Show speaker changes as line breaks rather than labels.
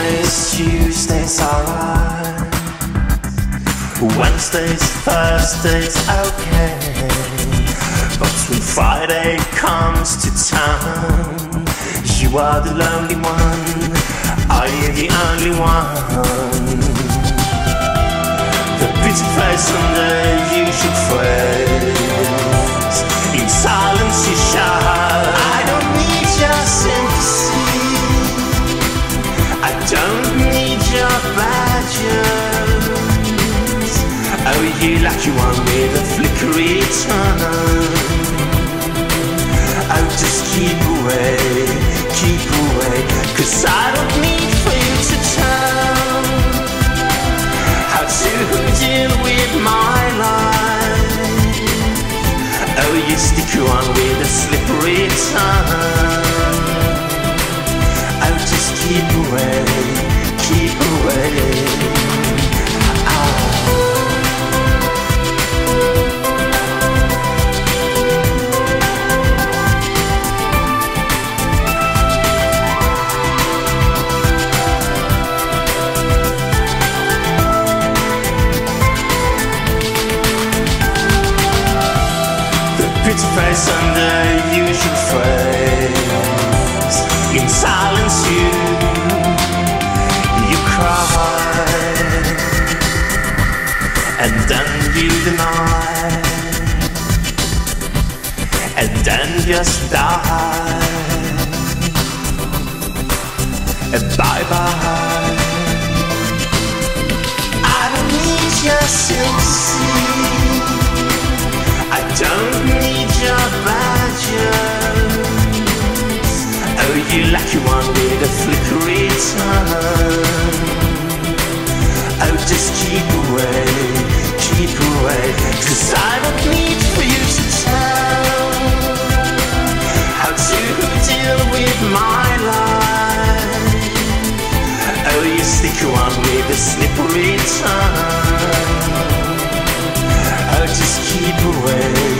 Mondays, Tuesdays alright. Wednesdays, Thursdays okay. But when Friday comes to town, you are the lonely one. Are you the only one? The pretty face on the usual phrase. In silence you shout, I don't need your sympathy, I don't need your badges. Oh, you lucky one with a flickery tongue. Oh, just keep away, 'cause I don't need for you to tell how to deal with my life. Oh, you stick on with a slippery tongue. Oh, just keep away, keep away. Pretty face and the usual phrase. In silence you cry, and then you deny, and then just die. And bye-bye. I don't need your sympathy, I don't need your badges. Oh, you lucky one with a flickery tongue. Oh, just keep away, 'cause I don't need for you to tell how to deal with my life. Oh, you stick one with a slippery tongue. Oh, just keep away.